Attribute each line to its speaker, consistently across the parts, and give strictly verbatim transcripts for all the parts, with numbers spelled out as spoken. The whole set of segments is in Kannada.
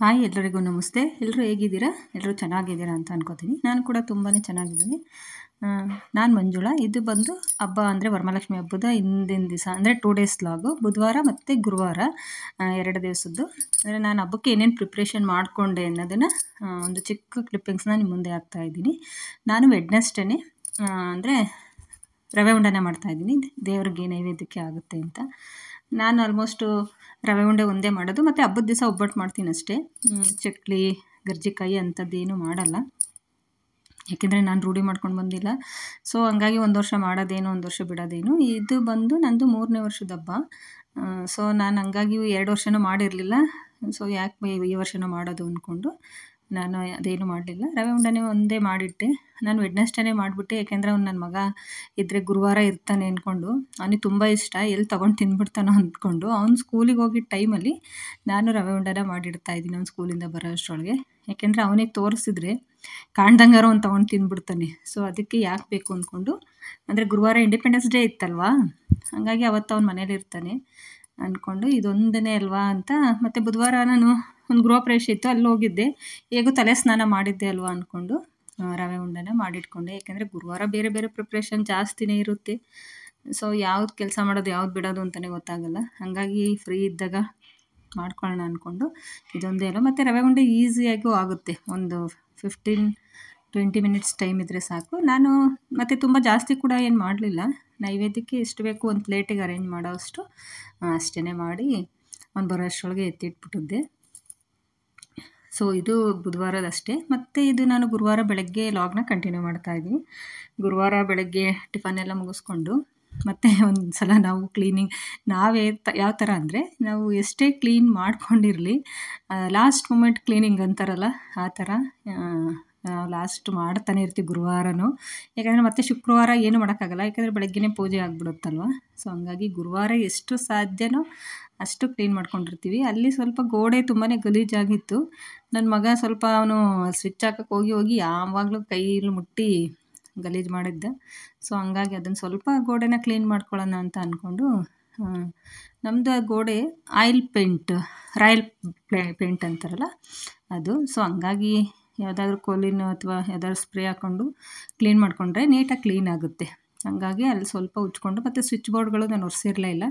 Speaker 1: ಹಾಯ್ ಎಲ್ಲರಿಗೂ ನಮಸ್ತೆ. ಎಲ್ಲರೂ ಹೇಗಿದ್ದೀರಾ? ಎಲ್ಲರೂ ಚೆನ್ನಾಗಿದ್ದೀರಾ ಅಂತ ಅನ್ಕೋತೀನಿ. ನಾನು ಕೂಡ ತುಂಬಾ ಚೆನ್ನಾಗಿದ್ದೀನಿ. ನಾನು ಮಂಜುಳಾ. ಇದು ಬಂದು ಹಬ್ಬ ಅಂದರೆ ವರಮಹಾಲಕ್ಷ್ಮಿ ಹಬ್ಬದ ಹಿಂದಿನ ದಿವಸ ಅಂದರೆ ಟೂ ಡೇಸ್ ಲಾಗು, ಬುಧವಾರ ಮತ್ತು ಗುರುವಾರ ಎರಡು ದಿವಸದ್ದು. ಅಂದರೆ ನಾನು ಹಬ್ಬಕ್ಕೆ ಏನೇನು ಪ್ರಿಪ್ರೇಷನ್ ಮಾಡಿಕೊಂಡೆ ಅನ್ನೋದನ್ನು ಒಂದು ಚಿಕ್ಕ ಕ್ಲಿಪ್ಪಿಂಗ್ಸ್ನ ನಿಮ್ಮ ಮುಂದೆ ಹಾಕ್ತಾಯಿದ್ದೀನಿ. ನಾನು ವೆಡ್ನೆಸ್ಡೇ ಅಂದರೆ ರವೆ ಉಂಡೆನ ಮಾಡ್ತಾಯಿದ್ದೀನಿ, ದೇವ್ರಿಗೆ ನೈವೇದ್ಯಕ್ಕೆ ಆಗುತ್ತೆ ಅಂತ. ನಾನು ಆಲ್ಮೋಸ್ಟು ರವೆ ಉಂಡೆ ಒಂದೇ ಮಾಡೋದು, ಮತ್ತು ಹಬ್ಬದ ದಿವಸ ಒಬ್ಬಟ್ಟು ಮಾಡ್ತೀನಿ ಅಷ್ಟೇ. ಚಕ್ಲಿ ಗರ್ಜಿಕಾಯಿ ಅಂಥದ್ದೇನು ಮಾಡಲ್ಲ, ಯಾಕೆಂದರೆ ನಾನು ರೂಢಿ ಮಾಡ್ಕೊಂಡು ಬಂದಿಲ್ಲ. ಸೊ ಹಂಗಾಗಿ ಒಂದು ವರ್ಷ ಮಾಡೋದೇನು ಒಂದು ವರ್ಷ ಬಿಡೋದೇನು. ಇದು ಬಂದು ನಂದು ಮೂರನೇ ವರ್ಷದ ಹಬ್ಬ. ಸೊ ನಾನು ಹಂಗಾಗಿ ಎರಡು ವರ್ಷನೂ ಮಾಡಿರಲಿಲ್ಲ. ಸೊ ಯಾಕೆ ಈ ವರ್ಷನೂ ಮಾಡೋದು ಅಂದ್ಕೊಂಡು ನಾನು ಅದೇನು ಮಾಡಲಿಲ್ಲ. ರವೆ ಉಂಡೆನೇ ಒಂದೇ ಮಾಡಿಟ್ಟೆ. ನಾನು ವೆಡ್ನೆಸ್ಡೇ ಮಾಡಿಬಿಟ್ಟೆ, ಯಾಕೆಂದರೆ ಅವ್ನು ನನ್ನ ಮಗ ಇದ್ದರೆ ಗುರುವಾರ ಇರ್ತಾನೆ ಅಂದ್ಕೊಂಡು, ಅವನಿಗೆ ತುಂಬ ಇಷ್ಟ, ಎಲ್ಲಿ ತೊಗೊಂಡು ತಿಂದ್ಬಿಡ್ತಾನೋ ಅಂದ್ಕೊಂಡು ಅವ್ನು ಸ್ಕೂಲಿಗೆ ಹೋಗಿದ್ದ ಟೈಮಲ್ಲಿ ನಾನು ರವೆ ಉಂಡೆನ ಮಾಡಿಡ್ತಾಯಿದ್ದೀನಿ ಅವ್ನು ಸ್ಕೂಲಿಂದ ಬರೋ ಅಷ್ಟರೊಳಗೆ. ಯಾಕೆಂದರೆ ಅವನಿಗೆ ತೋರಿಸಿದ್ರೆ ಕಾಣ್ದಂಗಾರ ಅವ್ನು ತೊಗೊಂಡು ತಿಂದ್ಬಿಡ್ತಾನೆ. ಸೊ ಅದಕ್ಕೆ ಯಾಕೆ ಬೇಕು ಅಂದ್ಕೊಂಡು, ಅಂದರೆ ಗುರುವಾರ ಇಂಡಿಪೆಂಡೆನ್ಸ್ ಡೇ ಇತ್ತಲ್ವಾ, ಹಾಗಾಗಿ ಅವತ್ತು ಅವ್ನು ಮನೇಲಿ ಇರ್ತಾನೆ ಅಂದ್ಕೊಂಡು ಇದೊಂದನೇ ಅಲ್ವಾ ಅಂತ. ಮತ್ತು ಬುಧವಾರ ನಾನು ಒಂದು ಗೃಹ ಪ್ರವೇಶ ಇತ್ತು, ಅಲ್ಲಿ ಹೋಗಿದ್ದೆ. ಹೇಗೂ ತಲೆ ಸ್ನಾನ ಮಾಡಿದ್ದೆ ಅಲ್ವಾ ಅಂದ್ಕೊಂಡು ರವೆ ಉಂಡೆನ ಮಾಡಿಟ್ಕೊಂಡೆ. ಯಾಕೆಂದರೆ ಗುರುವಾರ ಬೇರೆ ಬೇರೆ ಪ್ರಿಪ್ರೇಷನ್ ಜಾಸ್ತಿನೇ ಇರುತ್ತೆ. ಸೊ ಯಾವ್ದು ಕೆಲಸ ಮಾಡೋದು ಯಾವ್ದು ಬಿಡೋದು ಅಂತಲೇ ಗೊತ್ತಾಗಲ್ಲ. ಹಾಗಾಗಿ ಫ್ರೀ ಇದ್ದಾಗ ಮಾಡ್ಕೊಳ್ಳೋಣ ಅಂದ್ಕೊಂಡು ಇದೊಂದೇ ಅಲ್ಲ. ಮತ್ತು ರವೆ ಉಂಡೆ ಈಸಿಯಾಗೂ ಆಗುತ್ತೆ, ಒಂದು ಫಿಫ್ಟೀನ್ ಟ್ವೆಂಟಿ ಮಿನಿಟ್ಸ್ ಟೈಮ್ ಇದ್ದರೆ ಸಾಕು. ನಾನು ಮತ್ತು ತುಂಬ ಜಾಸ್ತಿ ಕೂಡ ಏನು ಮಾಡಲಿಲ್ಲ, ನೈವೇದ್ಯಕ್ಕೆ ಎಷ್ಟು ಬೇಕು ಒಂದು ಪ್ಲೇಟಿಗೆ ಅರೇಂಜ್ ಮಾಡೋ ಅಷ್ಟು ಅಷ್ಟೇ ಮಾಡಿ ಒಂದು ಬರೋ ಅಷ್ಟರೊಳಗೆ ಎತ್ತಿಟ್ಬಿಟ್ಟಿದ್ದೆ. ಸೊ ಇದು ಬುಧವಾರದಷ್ಟೇ. ಮತ್ತು ಇದು ನಾನು ಗುರುವಾರ ಬೆಳಗ್ಗೆ ಲಾಗ್ನ ಕಂಟಿನ್ಯೂ ಮಾಡ್ತಾಯಿದ್ದೀನಿ. ಗುರುವಾರ ಬೆಳಗ್ಗೆ ಟಿಫನ್ ಎಲ್ಲ ಮುಗಿಸ್ಕೊಂಡು ಮತ್ತು ಒಂದು ಸಲ ನಾವು ಕ್ಲೀನಿಂಗ್ ನಾವೇ ತ ಯಾವ ಥರ ಅಂದರೆ, ನಾವು ಎಷ್ಟೇ ಕ್ಲೀನ್ ಮಾಡ್ಕೊಂಡಿರಲಿ ಲಾಸ್ಟ್ ಮೂಮೆಂಟ್ ಕ್ಲೀನಿಂಗ್ ಅಂತಾರಲ್ಲ, ಆ ಥರ ನಾವು ಲಾಸ್ಟ್ ಮಾಡ್ತಾನೆ ಇರ್ತೀವಿ ಗುರುವಾರನೂ. ಯಾಕಂದರೆ ಮತ್ತೆ ಶುಕ್ರವಾರ ಏನು ಮಾಡೋಕ್ಕಾಗಲ್ಲ, ಯಾಕೆಂದರೆ ಬೆಳಗ್ಗೆನೇ ಪೂಜೆ ಆಗಿಬಿಡುತ್ತಲ್ವ. ಸೊ ಹಂಗಾಗಿ ಗುರುವಾರ ಎಷ್ಟು ಸಾಧ್ಯನೋ ಅಷ್ಟು ಕ್ಲೀನ್ ಮಾಡ್ಕೊಂಡಿರ್ತೀವಿ. ಅಲ್ಲಿ ಸ್ವಲ್ಪ ಗೋಡೆ ತುಂಬಾ ಗಲೀಜಾಗಿತ್ತು. ನನ್ನ ಮಗ ಸ್ವಲ್ಪ ಅವನು ಸ್ವಿಚ್ ಹಾಕಕ್ಕೆ ಹೋಗಿ ಹೋಗಿ ಯಾವಾಗಲೂ ಕೈಯಲ್ಲಿ ಮುಟ್ಟಿ ಗಲೀಜು ಮಾಡಿದ್ದ. ಸೊ ಹಂಗಾಗಿ ಅದನ್ನು ಸ್ವಲ್ಪ ಗೋಡೆನ ಕ್ಲೀನ್ ಮಾಡ್ಕೊಳ್ಳೋಣ ಅಂತ ಅಂದ್ಕೊಂಡು, ನಮ್ಮದು ಆ ಗೋಡೆ ಆಯಿಲ್ ಪೇಂಟ್, ರಾಯಲ್ ಪೇಂಟ್ ಅಂತಾರಲ್ಲ ಅದು. ಸೊ ಹಂಗಾಗಿ ಯಾವುದಾದ್ರೂ ಕೋಲಿನ ಅಥವಾ ಯಾವುದಾದ್ರು ಸ್ಪ್ರೇ ಹಾಕ್ಕೊಂಡು ಕ್ಲೀನ್ ಮಾಡಿಕೊಂಡ್ರೆ ನೀಟಾಗಿ ಕ್ಲೀನ್ ಆಗುತ್ತೆ. ಹಾಗಾಗಿ ಅಲ್ಲಿ ಸ್ವಲ್ಪ ಉಜ್ಕೊಂಡು, ಮತ್ತು ಸ್ವಿಚ್ ಬೋರ್ಡ್ಗಳು ನಾನು ಒರೆಸಿರಲೇ ಇಲ್ಲ.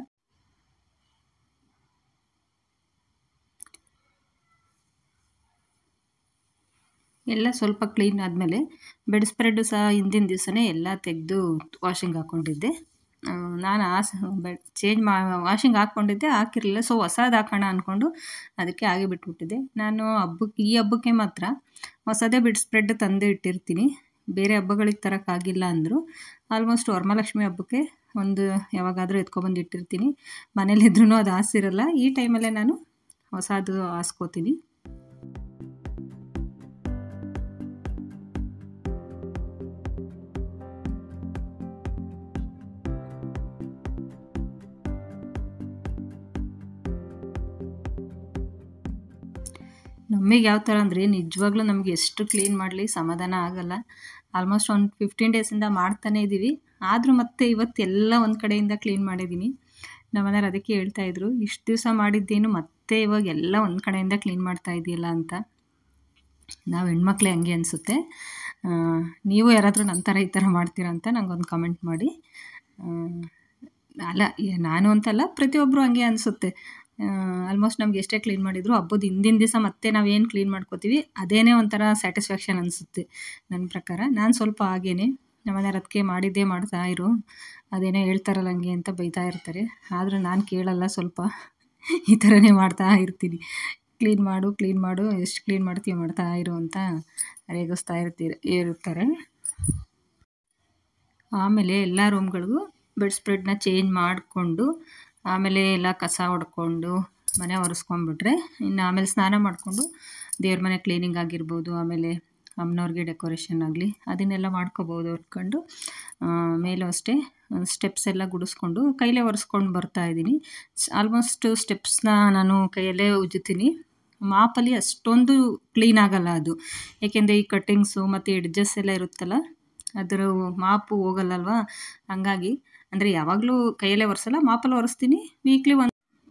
Speaker 1: ಎಲ್ಲ ಸ್ವಲ್ಪ ಕ್ಲೀನ್ ಆದಮೇಲೆ ಬೆಡ್ ಸ್ಪ್ರೆಡ್ಡು ಸಹ ಹಿಂದಿನ ದಿವಸನೇ ಎಲ್ಲ ತೆಗೆದು ವಾಷಿಂಗ್ ಹಾಕ್ಕೊಂಡಿದ್ದೆ. ನಾನು ಆ ಬೆಡ್ ಚೇಂಜ್ ಮಾ ವಾಷಿಂಗ್ ಹಾಕ್ಕೊಂಡಿದ್ದೆ, ಹಾಕಿರಲಿಲ್ಲ. ಸೊ ಹೊಸದು ಹಾಕೋಣ ಅಂದ್ಕೊಂಡು ಅದಕ್ಕೆ ಹಾಗೆ ಬಿಟ್ಬಿಟ್ಟಿದ್ದೆ. ನಾನು ಹಬ್ಬಕ್ಕೆ ಈ ಹಬ್ಬಕ್ಕೆ ಮಾತ್ರ ಹೊಸದೇ ಬೆಡ್ ಸ್ಪ್ರೆಡ್ ತಂದು ಇಟ್ಟಿರ್ತೀನಿ, ಬೇರೆ ಹಬ್ಬಗಳಿಗೆ ತರೋಕ್ಕಾಗಿಲ್ಲ ಅಂದರು. ಆಲ್ಮೋಸ್ಟ್ ವರಮಹಾಲಕ್ಷ್ಮಿ ಹಬ್ಬಕ್ಕೆ ಒಂದು ಯಾವಾಗಾದರೂ ಎತ್ಕೊಬಂದು ಇಟ್ಟಿರ್ತೀನಿ. ಮನೇಲಿದ್ರೂ ಅದು ಹಾಸಿರಲ್ಲ, ಈ ಟೈಮಲ್ಲೇ ನಾನು ಹೊಸದು ಹಾಸ್ಕೋತೀನಿ. ನಮಗೆ ಯಾವ ಥರ ಅಂದರೆ, ನಿಜವಾಗ್ಲೂ ನಮಗೆ ಎಷ್ಟು ಕ್ಲೀನ್ ಮಾಡಲಿ ಸಮಾಧಾನ ಆಗೋಲ್ಲ. ಆಲ್ಮೋಸ್ಟ್ ಒಂದು ಫಿಫ್ಟೀನ್ ಡೇಸಿಂದ ಮಾಡ್ತಾನೇ ಇದ್ದೀವಿ, ಆದರೂ ಮತ್ತೆ ಇವತ್ತೆಲ್ಲ ಒಂದು ಕಡೆಯಿಂದ ಕ್ಲೀನ್ ಮಾಡಿದ್ದೀನಿ. ನಮ್ಮನೆಯವ್ರು ಅದಕ್ಕೆ ಹೇಳ್ತಾಯಿದ್ರು, ಇಷ್ಟು ದಿವಸ ಮಾಡಿದ್ದೇನು ಮತ್ತೆ ಇವಾಗ ಎಲ್ಲ ಒಂದು ಕಡೆಯಿಂದ ಕ್ಲೀನ್ ಮಾಡ್ತಾ ಇದೆಯಲ್ಲ ಅಂತ. ನಾವು ಹೆಣ್ಮಕ್ಳೇ ಹಂಗೆ ಅನಿಸುತ್ತೆ. ನೀವು ಯಾರಾದರೂ ನನ್ನ ಥರ ಈ ಥರ ಮಾಡ್ತೀರಾ ಅಂತ ನಂಗೊಂದು ಕಮೆಂಟ್ ಮಾಡಿ. ಅಲ್ಲ, ನಾನು ಅಂತಲ್ಲ, ಪ್ರತಿಯೊಬ್ಬರು ಹಂಗೆ ಅನಿಸುತ್ತೆ. ಆಲ್ಮೋಸ್ಟ್ ನಮ್ಗೆ ಎಷ್ಟೇ ಕ್ಲೀನ್ ಮಾಡಿದ್ರು ಹಬ್ಬದ ಹಿಂದಿನ ದಿವಸ ಮತ್ತೆ ನಾವೇನು ಕ್ಲೀನ್ ಮಾಡ್ಕೋತೀವಿ ಅದೇನೇ ಒಂಥರ ಸ್ಯಾಟಿಸ್ಫ್ಯಾಕ್ಷನ್ ಅನಿಸುತ್ತೆ ನನ್ನ ಪ್ರಕಾರ. ನಾನು ಸ್ವಲ್ಪ ಹಾಗೇನೆ, ನಮ್ಮನೆಯವ್ರು ಅದಕ್ಕೆ ಮಾಡಿದ್ದೇ ಮಾಡ್ತಾ ಇರು, ಅದೇನೋ ಹೇಳ್ತಾರಲ್ಲ ಹಂಗೆ ಅಂತ ಬೈತಾ ಇರ್ತಾರೆ. ಆದರೂ ನಾನು ಕೇಳಲ್ಲ, ಸ್ವಲ್ಪ ಈ ಥರನೇ ಮಾಡ್ತಾ ಇರ್ತೀನಿ. ಕ್ಲೀನ್ ಮಾಡು ಕ್ಲೀನ್ ಮಾಡು ಎಷ್ಟು ಕ್ಲೀನ್ ಮಾಡ್ತೀವಿ ಮಾಡ್ತಾ ಇರು ಅಂತ ರೇಗಿಸ್ತಾ ಇರ್ತೀರಿ ಇರ್ತಾರೆ. ಆಮೇಲೆ ಎಲ್ಲ ರೂಮ್ಗಳಿಗೂ ಬೆಡ್ ಸ್ಪ್ರೆಡ್ನ ಚೇಂಜ್ ಮಾಡಿಕೊಂಡು, ಆಮೇಲೆ ಎಲ್ಲ ಕಸ ಹೊಡ್ಕೊಂಡು ಮನೆ ಒರೆಸ್ಕೊಂಡ್ಬಿಟ್ರೆ, ಇನ್ನು ಆಮೇಲೆ ಸ್ನಾನ ಮಾಡಿಕೊಂಡು ದೇವ್ರ ಮನೆ ಕ್ಲೀನಿಂಗ್ ಆಗಿರ್ಬೋದು, ಆಮೇಲೆ ಅಮ್ಮನವ್ರಿಗೆ ಡೆಕೋರೇಷನ್ ಆಗಲಿ ಅದನ್ನೆಲ್ಲ ಮಾಡ್ಕೋಬೋದು. ಹೊಡ್ಕೊಂಡು ಮೇಲೂ ಅಷ್ಟೇ ಸ್ಟೆಪ್ಸ್ ಎಲ್ಲ ಗುಡಿಸ್ಕೊಂಡು ಕೈಲೇ ಒರೆಸ್ಕೊಂಡು ಬರ್ತಾಯಿದ್ದೀನಿ. ಆಲ್ಮೋಸ್ಟ್ ಸ್ಟೆಪ್ಸ್ನ ನಾನು ಕೈಯಲ್ಲೇ ಉಜ್ಜುತ್ತೀನಿ. ಮಾಪಲ್ಲಿ ಅಷ್ಟೊಂದು ಕ್ಲೀನ್ ಆಗೋಲ್ಲ ಅದು, ಏಕೆಂದರೆ ಈ ಕಟ್ಟಿಂಗ್ಸು ಮತ್ತು ಎಡ್ಜಸ್ ಎಲ್ಲ ಇರುತ್ತಲ್ಲ, ಅದರ ಮಾಪು ಹೋಗಲ್ಲಲ್ವ. ಹಂಗಾಗಿ ಅಂದರೆ ಯಾವಾಗಲೂ ಕೈಯಲ್ಲೇ ಒರೆಸಲ್ಲ, ಮಾಪಲ್ಲಿ ಒರೆಸ್ತೀನಿ. ವೀಕ್ಲಿ ಒಂದು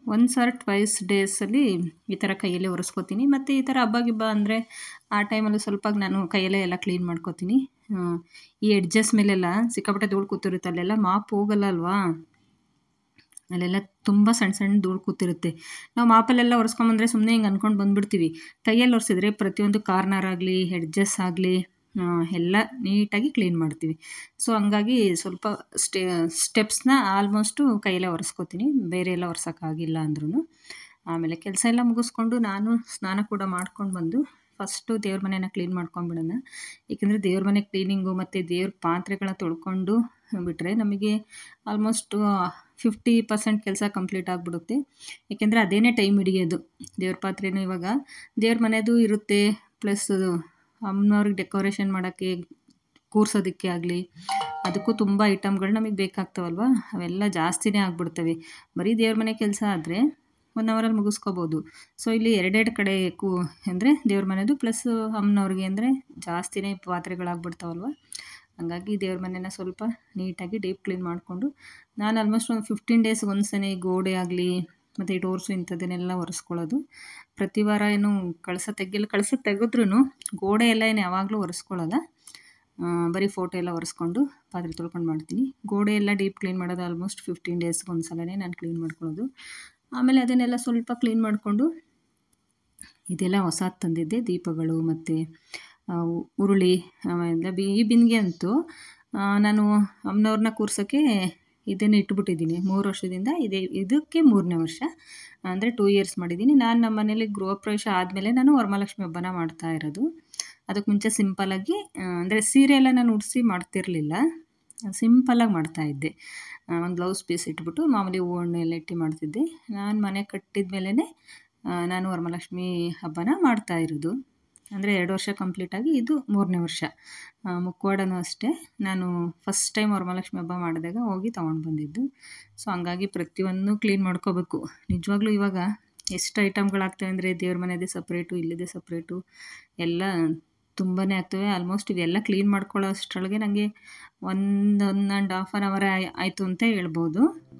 Speaker 1: ಒನ್ಸ್ ಆರ್ ಟ್ವೈಸ್ ಡೇಸಲ್ಲಿ ಈ ಥರ ಕೈಯಲ್ಲೇ ಒರೆಸ್ಕೊತೀನಿ. ಮತ್ತು ಈ ಥರ ಹಬ್ಬ ಗಿಬ್ಬ ಅಂದರೆ ಆ ಟೈಮಲ್ಲಿ ಸ್ವಲ್ಪ ನಾನು ಕೈಯಲ್ಲೇ ಎಲ್ಲ ಕ್ಲೀನ್ ಮಾಡ್ಕೊತೀನಿ. ಈ ಎಡ್ಜಸ್ ಮೇಲೆಲ್ಲ ಸಿಕ್ಕಾಪಟ್ಟೆ ಧೂಳು ಕೂತಿರುತ್ತೆ, ಅಲ್ಲೆಲ್ಲ ಮಾಪ್ ಹೋಗಲ್ಲ ಅಲ್ವಾ, ಅಲ್ಲೆಲ್ಲ ತುಂಬ ಸಣ್ಣ ಸಣ್ಣ ಧೂಳು ಕೂತಿರುತ್ತೆ. ನಾವು ಮಾಪಲ್ಲೆಲ್ಲ ಒರೆಸ್ಕೊಂಬಂದರೆ ಸುಮ್ಮನೆ ಹಿಂಗೆ ಅಂದ್ಕೊಂಡು ಬಂದುಬಿಡ್ತೀವಿ. ಕೈಯಲ್ಲಿ ಒರೆಸಿದ್ರೆ ಪ್ರತಿಯೊಂದು ಕಾರ್ನರ್ ಆಗಲಿ ಎಡ್ಜಸ್ ಆಗಲಿ ಎಲ್ಲ ನೀಟಾಗಿ ಕ್ಲೀನ್ ಮಾಡ್ತೀವಿ. ಸೊ ಹಂಗಾಗಿ ಸ್ವಲ್ಪ ಸ್ಟೆ ಸ್ಟೆಪ್ಸ್ನ ಆಲ್ಮೋಸ್ಟು ಕೈಯಲ್ಲೇ ಒರೆಸ್ಕೊತೀನಿ, ಬೇರೆ ಎಲ್ಲ ಒರೆಸೋಕ್ಕಾಗಿಲ್ಲ ಅಂದ್ರೂ. ಆಮೇಲೆ ಕೆಲಸ ಎಲ್ಲ ಮುಗಿಸ್ಕೊಂಡು ನಾನು ಸ್ನಾನ ಕೂಡ ಮಾಡ್ಕೊಂಡು ಬಂದು ಫಸ್ಟು ದೇವ್ರ ಮನೆನ ಕ್ಲೀನ್ ಮಾಡ್ಕೊಂಡ್ಬಿಡೋಣ. ಏಕೆಂದರೆ ದೇವ್ರ ಮನೆ ಕ್ಲೀನಿಂಗು ಮತ್ತು ದೇವ್ರ ಪಾತ್ರೆಗಳ ತೊಳ್ಕೊಂಡು ಬಿಟ್ಟರೆ ನಮಗೆ ಆಲ್ಮೋಸ್ಟು ಫಿಫ್ಟಿ ಪರ್ಸೆಂಟ್ ಕೆಲಸ ಕಂಪ್ಲೀಟ್ ಆಗಿಬಿಡುತ್ತೆ. ಏಕೆಂದರೆ ಅದೇನೇ ಟೈಮ್ ಹಿಡಿಯೋದು. ದೇವ್ರ ಪಾತ್ರೆನೂ ಇವಾಗ ದೇವ್ರ ಮನೆಯದು ಇರುತ್ತೆ, ಪ್ಲಸ್ ಅಮ್ಮನವ್ರಿಗೆ ಡೆಕೋರೇಷನ್ ಮಾಡೋಕ್ಕೆ ಕೂರ್ಸೋದಕ್ಕೆ ಆಗಲಿ ಅದಕ್ಕೂ ತುಂಬ ಐಟಮ್ಗಳು ನಮಗೆ ಬೇಕಾಗ್ತವಲ್ವ, ಅವೆಲ್ಲ ಜಾಸ್ತಿನೇ ಆಗಿಬಿಡ್ತವೆ. ಬರೀ ದೇವ್ರ ಮನೆ ಕೆಲಸ ಆದರೆ ಒನ್ ಅವರಲ್ಲಿ ಮುಗಿಸ್ಕೋಬೋದು. ಸೊ ಇಲ್ಲಿ ಎರಡೆರಡು ಕಡೆ ಕೂ ಅಂದರೆ ದೇವ್ರ ಮನೆಯದು ಪ್ಲಸ್ ಅಮ್ಮನವ್ರಿಗೆ ಅಂದರೆ ಜಾಸ್ತಿನೇ ಪಾತ್ರೆಗಳಾಗ್ಬಿಡ್ತಾವಲ್ವ. ಹಾಗಾಗಿ ದೇವ್ರ ಮನೆನ ಸ್ವಲ್ಪ ನೀಟಾಗಿ ಡೀಪ್ ಕ್ಲೀನ್ ಮಾಡಿಕೊಂಡು ನಾನು ಆಲ್ಮೋಸ್ಟ್ ಒಂದು ಫಿಫ್ಟೀನ್ ಡೇಸ್ ಒಂದ್ಸಲ ಗೋಡೆ ಆಗಲಿ ಮತ್ತು ಈ ಡೋರ್ಸು ಇಂಥದ್ದನ್ನೆಲ್ಲ ಒರೆಸ್ಕೊಳ್ಳೋದು. ಪ್ರತಿ ವಾರ ಏನು ಕಳಸ ತೆಗಿಯಲ್ಲ, ಕಳಸ ತೆಗೆದ್ರೂ ಗೋಡೆ ಎಲ್ಲ ಏನು ಯಾವಾಗಲೂ ಒರೆಸ್ಕೊಳ್ಳೋಲ್ಲ, ಬರೀ ಫೋಟೋ ಎಲ್ಲ ಒರೆಸ್ಕೊಂಡು ಪಾತ್ರೆ ತೊಳ್ಕೊಂಡು ಮಾಡ್ತೀನಿ. ಗೋಡೆ ಎಲ್ಲ ಡೀಪ್ ಕ್ಲೀನ್ ಮಾಡೋದು ಆಲ್ಮೋಸ್ಟ್ ಫಿಫ್ಟೀನ್ ಡೇಸ್ಗೆ ಒಂದು ಸಲನೇ ನಾನು ಕ್ಲೀನ್ ಮಾಡ್ಕೊಳ್ಳೋದು. ಆಮೇಲೆ ಅದನ್ನೆಲ್ಲ ಸ್ವಲ್ಪ ಕ್ಲೀನ್ ಮಾಡಿಕೊಂಡು ಇದೆಲ್ಲ ಹೊಸದು ತಂದಿದ್ದೆ, ದೀಪಗಳು ಮತ್ತು ಉರುಳಿ ಆಮೇಲೆ ಬಿ ಈ ಬಿಂದಿಗೆ ಅಂತೂ ನಾನು ಅಮ್ಮನವ್ರನ್ನ ಕೂರ್ಸೋಕ್ಕೆ ಇದನ್ನು ಇಟ್ಬಿಟ್ಟಿದ್ದೀನಿ ಮೂರು ವರ್ಷದಿಂದ. ಇದೇ ಇದಕ್ಕೆ ಮೂರನೇ ವರ್ಷ ಅಂದರೆ ಟೂ ಇಯರ್ಸ್ ಮಾಡಿದ್ದೀನಿ. ನಾನು ನಮ್ಮ ಮನೇಲಿ ಗೃಹ ಪ್ರವೇಶ ಆದಮೇಲೆ ನಾನು ವರಮಹಾಲಕ್ಷ್ಮಿ ಹಬ್ಬನ ಮಾಡ್ತಾ ಇರೋದು. ಅದಕ್ಕೆ ಮುಂಚೆ ಸಿಂಪಲ್ಲಾಗಿ ಅಂದರೆ ಸೀರೆ ಎಲ್ಲ ನಾನು ಉಡಿಸಿ ಮಾಡ್ತಿರಲಿಲ್ಲ, ಸಿಂಪಲ್ಲಾಗಿ ಮಾಡ್ತಾಯಿದ್ದೆ. ಒಂದು ಬ್ಲೌಸ್ ಪೀಸ್ ಇಟ್ಬಿಟ್ಟು ಮಾಮೂಲಿ ಹೂವಣ್ಣು ಎಲ್ಲ ಇಟ್ಟು ಮಾಡ್ತಿದ್ದೆ. ನಾನು ಮನೆ ಕಟ್ಟಿದ ಮೇಲೇ ನಾನು ವರಮಹಾಲಕ್ಷ್ಮಿ ಹಬ್ಬನ ಮಾಡ್ತಾಯಿರೋದು. ಅಂದರೆ ಎರಡು ವರ್ಷ ಕಂಪ್ಲೀಟಾಗಿ ಇದು ಮೂರನೇ ವರ್ಷ. ಮುಖವಾಡನೂ ಅಷ್ಟೇ, ನಾನು ಫಸ್ಟ್ ಟೈಮ್ ವರಮಹಾಲಕ್ಷ್ಮಿ ಹಬ್ಬ ಮಾಡಿದಾಗ ಹೋಗಿ ತೊಗೊಂಡು ಬಂದಿದ್ದು. ಸೊ ಹಂಗಾಗಿ ಪ್ರತಿಯೊಂದು ಕ್ಲೀನ್ ಮಾಡ್ಕೋಬೇಕು. ನಿಜವಾಗ್ಲೂ ಇವಾಗ ಎಷ್ಟು ಐಟಮ್ಗಳಾಗ್ತವೆ ಅಂದರೆ ದೇವ್ರ ಮನೆಯದೇ ಸಪ್ರೇಟು, ಇಲ್ಲಿದೆ ಸಪ್ರೇಟು, ಎಲ್ಲ ತುಂಬಾ ಆಗ್ತವೆ. ಆಲ್ಮೋಸ್ಟ್ ಇವೆಲ್ಲ ಕ್ಲೀನ್ ಮಾಡ್ಕೊಳ್ಳೋ ಅಷ್ಟರೊಳಗೆ ನನಗೆ ಒಂದು one and half an hour ಆಯಿತು ಅಂತ ಹೇಳ್ಬೋದು.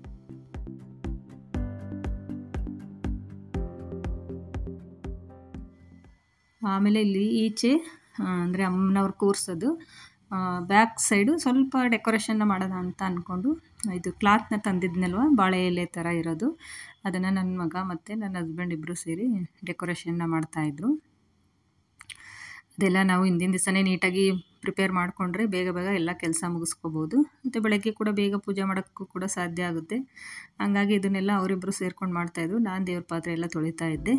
Speaker 1: ಆಮೇಲೆ ಇಲ್ಲಿ ಈಚೆ ಅಂದರೆ ಅಮ್ಮನವ್ರು ಕೂರಿಸೋದು ಬ್ಯಾಕ್ ಸೈಡು ಸ್ವಲ್ಪ ಡೆಕೋರೇಷನ್ನ ಮಾಡೋಣ ಅಂತ ಅಂದ್ಕೊಂಡು ಇದು ಕ್ಲಾತ್ನ ತಂದಿದ್ನಲ್ವ, ಬಾಳೆ ಎಲೆ ಥರ ಇರೋದು, ಅದನ್ನು ನನ್ನ ಮಗ ಮತ್ತು ನನ್ನ ಹಸ್ಬೆಂಡ್ ಇಬ್ಬರು ಸೇರಿ ಡೆಕೋರೇಷನ್ನ ಮಾಡ್ತಾಯಿದ್ರು. ಅದೆಲ್ಲ ನಾವು ಹಿಂದಿನ ದಿವಸನೇ ನೀಟಾಗಿ ಪ್ರಿಪೇರ್ ಮಾಡಿಕೊಂಡ್ರೆ ಬೇಗ ಬೇಗ ಎಲ್ಲ ಕೆಲಸ ಮುಗಿಸ್ಕೋಬೋದು. ಮತ್ತು ಬೆಳಗ್ಗೆ ಕೂಡ ಬೇಗ ಪೂಜೆ ಮಾಡೋಕ್ಕೂ ಕೂಡ ಸಾಧ್ಯ ಆಗುತ್ತೆ. ಹಂಗಾಗಿ ಇದನ್ನೆಲ್ಲ ಅವರಿಬ್ಬರು ಸೇರ್ಕೊಂಡು ಮಾಡ್ತಾಯಿದ್ರು. ನಾನು ದೇವ್ರ ಪಾತ್ರೆ ಎಲ್ಲ ತೊಳಿತಾ ಇದ್ದೆ.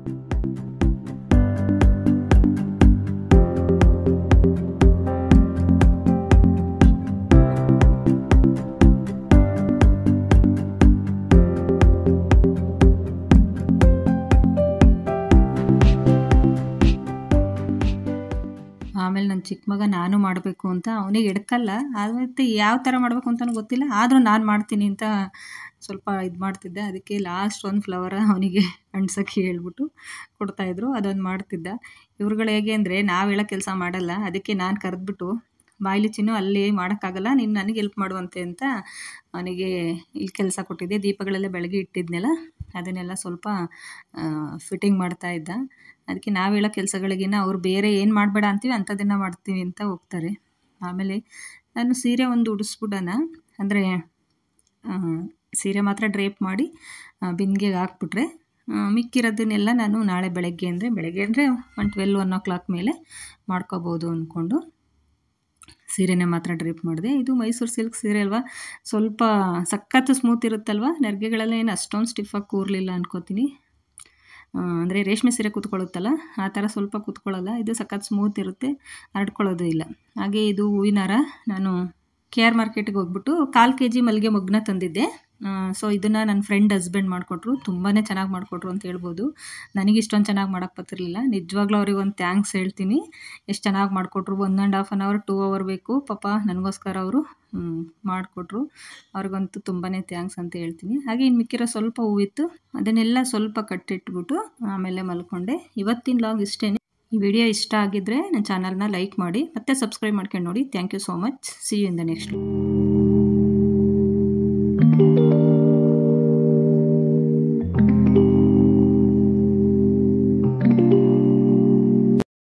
Speaker 1: ಆಮೇಲೆ ನನ್ನ ಚಿಕ್ಕ ಮಗ ನಾನು ಮಾಡಬೇಕು ಅಂತ ಅವನಿಗೆ ಎಡ್ಕಲ್ಲ, ಮತ್ತು ಯಾವ ಥರ ಮಾಡಬೇಕು ಅಂತಲೂ ಗೊತ್ತಿಲ್ಲ, ಆದರೂ ನಾನು ಮಾಡ್ತೀನಿ ಅಂತ ಸ್ವಲ್ಪ ಇದು ಮಾಡ್ತಿದ್ದೆ. ಅದಕ್ಕೆ ಲಾಸ್ಟ್ ಒಂದು ಫ್ಲವರ ಅವನಿಗೆ ಅಂಟ್ಸೋಕ್ಕೆ ಹೇಳ್ಬಿಟ್ಟು ಕೊಡ್ತಾಯಿದ್ರು, ಅದೊಂದು ಮಾಡ್ತಿದ್ದ. ಇವ್ರುಗಳು ಹೇಗೆ ಅಂದರೆ ನಾವು ಹೇಳೋ ಕೆಲಸ ಮಾಡಲ್ಲ, ಅದಕ್ಕೆ ನಾನು ಕರೆದ್ಬಿಟ್ಟು ಬಾಯ್ಲಿ ಚಿನ್ನು ಅಲ್ಲಿ ಮಾಡೋಕ್ಕಾಗಲ್ಲ, ನೀನು ನನಗೆ ಹೆಲ್ಪ್ ಮಾಡುವಂತೆ ಅಂತ ಅವನಿಗೆ ಇಲ್ಲಿ ಕೆಲಸ ಕೊಟ್ಟಿದ್ದೆ. ದೀಪಗಳೆಲ್ಲ ಬೆಳಗ್ಗೆ ಇಟ್ಟಿದ್ನೆಲ್ಲ ಅದನ್ನೆಲ್ಲ ಸ್ವಲ್ಪ ಫಿಟ್ಟಿಂಗ್ ಮಾಡ್ತಾಯಿದ್ದ. ಅದಕ್ಕೆ ನಾವು ಹೇಳೋ ಕೆಲಸಗಳಿಗಿನ್ನ ಅವ್ರು ಬೇರೆ ಏನು ಮಾಡಬೇಡ ಅಂತೀವಿ ಅಂಥದ್ದನ್ನು ಮಾಡ್ತೀವಿ ಅಂತ ಹೋಗ್ತಾರೆ. ಆಮೇಲೆ ನಾನು ಸೀರೆ ಒಂದು ಉಡಿಸ್ಬಿಡೋಣ ಅಂದರೆ ಸೀರೆ ಮಾತ್ರ ಡ್ರೇಪ್ ಮಾಡಿ ಬಿಂದಿಗೆಗೆ ಹಾಕ್ಬಿಟ್ರೆ ಮಿಕ್ಕಿರೋದನ್ನೆಲ್ಲ ನಾನು ನಾಳೆ ಬೆಳಗ್ಗೆ ಅಂದರೆ ಬೆಳಗ್ಗೆ ಅಂದರೆ one twelve one o'clock ಮೇಲೆ ಮಾಡ್ಕೋಬೋದು ಅಂದ್ಕೊಂಡು ಸೀರೆನೇ ಮಾತ್ರ ಡ್ರೇಪ್ ಮಾಡಿದೆ. ಇದು ಮೈಸೂರು ಸಿಲ್ಕ್ ಸೀರೆ ಅಲ್ವಾ, ಸ್ವಲ್ಪ ಸಖತ್ತು ಸ್ಮೂತ್ ಇರುತ್ತಲ್ವ, ನೆರಿಗೆಗಳೆಲ್ಲ ಏನು ಅಷ್ಟೊಂದು ಸ್ಟಿಫಾಗಿ ಕೂರಲಿಲ್ಲ ಅನ್ಕೋತೀನಿ. ಅಂದರೆ ರೇಷ್ಮೆ ಸೀರೆ ಕೂತ್ಕೊಳ್ಳುತ್ತಲ್ಲ ಆ ಥರ ಸ್ವಲ್ಪ ಕೂತ್ಕೊಳ್ಳಲ್ಲ, ಇದು ಸಖತ್ ಸ್ಮೂತ್ ಇರುತ್ತೆ, ಹರಡ್ಕೊಳ್ಳೋದು ಇಲ್ಲ. ಹಾಗೆ ಇದು ಹೂವಿನ ಹಾರ ನಾನು ಕೆ ಆರ್ ಮಾರ್ಕೆಟಿಗೆ ಹೋಗ್ಬಿಟ್ಟು ಕಾಲು ಕೆ ಜಿ ಮಲ್ಲಿಗೆ ಮೊಗ್ಗನ್ನ ತಂದಿದ್ದೆ. ಸೊ ಇದನ್ನು ನನ್ನ ಫ್ರೆಂಡ್ ಹಸ್ಬೆಂಡ್ ಮಾಡಿಕೊಟ್ರು, ತುಂಬಾ ಚೆನ್ನಾಗಿ ಮಾಡಿಕೊಟ್ರು ಅಂತ ಹೇಳ್ಬೋದು. ನನಗೆ ಇಷ್ಟೊಂದು ಚೆನ್ನಾಗಿ ಮಾಡೋಕ್ಕೆ ಬರ್ತಿರಲಿಲ್ಲ. ನಿಜವಾಗ್ಲೂ ಅವ್ರಿಗೆ ಒಂದು ಥ್ಯಾಂಕ್ಸ್ ಹೇಳ್ತೀನಿ, ಎಷ್ಟು ಚೆನ್ನಾಗಿ ಮಾಡಿಕೊಟ್ರು. One and half an hour two hour ಬೇಕು ಪಾಪ ನನಗೋಸ್ಕರ ಅವರು ಮಾಡಿಕೊಟ್ರು. ಅವ್ರಿಗಂತೂ ತುಂಬಾ ಥ್ಯಾಂಕ್ಸ್ ಅಂತ ಹೇಳ್ತೀನಿ. ಹಾಗೆ ಇನ್ನು ಮಿಕ್ಕಿರೋ ಸ್ವಲ್ಪ ಹೂವಿತ್ತು, ಅದನ್ನೆಲ್ಲ ಸ್ವಲ್ಪ ಕಟ್ಟಿಟ್ಬಿಟ್ಟು ಆಮೇಲೆ ಮಲ್ಕೊಂಡೆ. ಇವತ್ತಿನ ಲಾಗ್ ಇಷ್ಟೇ. ಈ ವಿಡಿಯೋ ಇಷ್ಟ ಆಗಿದ್ದರೆ ನನ್ನ ಚಾನಲ್ನ ಲೈಕ್ ಮಾಡಿ ಮತ್ತು ಸಬ್ಸ್ಕ್ರೈಬ್ ಮಾಡ್ಕೊಂಡು ನೋಡಿ. Thank you so much. See you in the next.